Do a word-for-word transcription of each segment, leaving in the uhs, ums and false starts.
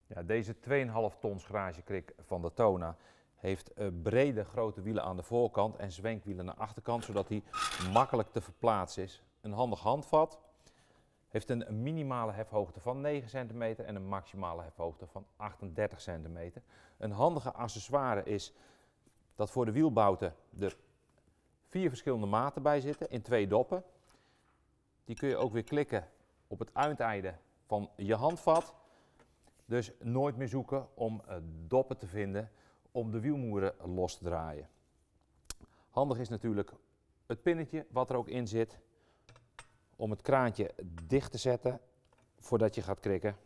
Ja, deze twee komma vijf tons garagekrik van Daytona heeft uh, brede grote wielen aan de voorkant en zwenkwielen aan de achterkant, zodat hij makkelijk te verplaatsen is. Een handig handvat, heeft een minimale hefhoogte van negen centimeter en een maximale hefhoogte van achtendertig centimeter. Een handige accessoire is dat voor de wielbouten er vier verschillende maten bij zitten in twee doppen. Die kun je ook weer klikken op het uiteinde van je handvat. Dus nooit meer zoeken om uh, doppen te vinden om de wielmoeren los te draaien. Handig is natuurlijk het pinnetje wat er ook in zit om het kraantje dicht te zetten voordat je gaat krikken.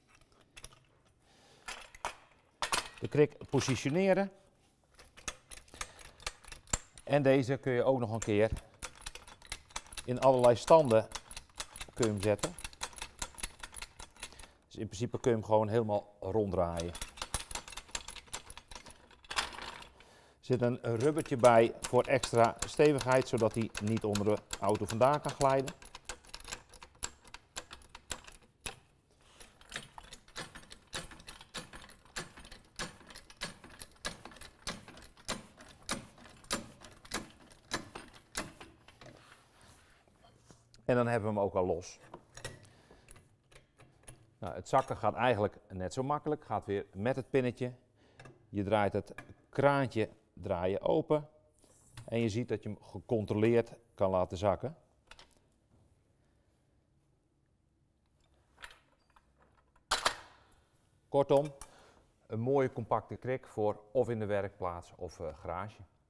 De krik positioneren. En deze kun je ook nog een keer in allerlei standen kun je hem zetten. Dus in principe kun je hem gewoon helemaal ronddraaien. Er zit een rubbertje bij voor extra stevigheid, zodat hij niet onder de auto vandaan kan glijden. En dan hebben we hem ook al los. Nou, het zakken gaat eigenlijk net zo makkelijk. Gaat weer met het pinnetje. Je draait het kraantje draai je open. En je ziet dat je hem gecontroleerd kan laten zakken. Kortom, een mooie compacte krik voor of in de werkplaats of uh, garage.